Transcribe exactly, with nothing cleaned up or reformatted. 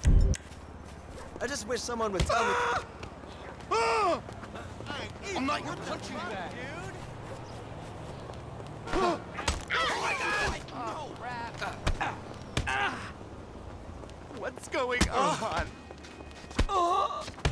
I just wish someone would tell me. I'm not your punching bag, dude. Oh my God! Oh, crap. What's going on? Oh.